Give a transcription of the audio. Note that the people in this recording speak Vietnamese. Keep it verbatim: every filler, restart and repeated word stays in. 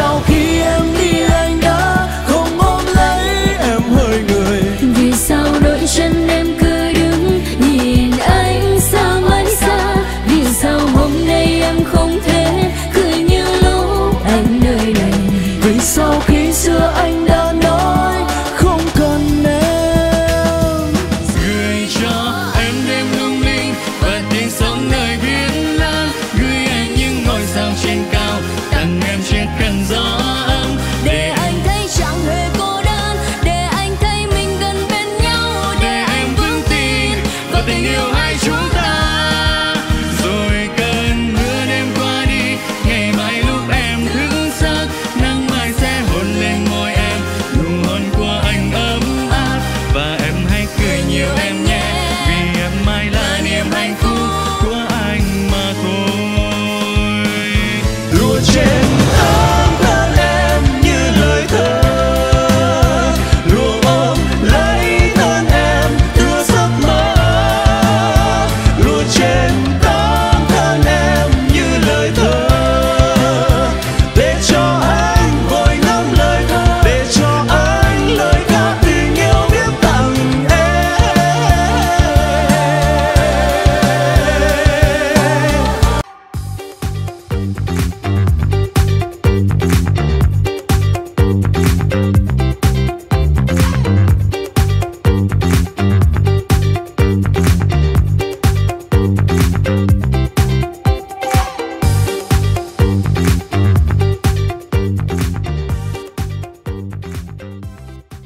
sao khi em đi anh đã không ôm lấy em hơi người? Vì sao đôi chân em cứ đứng nhìn anh xa mãi xa? Vì sao hôm nay em không thể cười như lúc anh nơi này? Vì sao khi xưa anh đã nói không cần em? Gửi cho em đêm lung linh và tiếng sóng nơi biển lớn, gửi anh những ngôi sao trên cao, tặng em chiếc khăn gió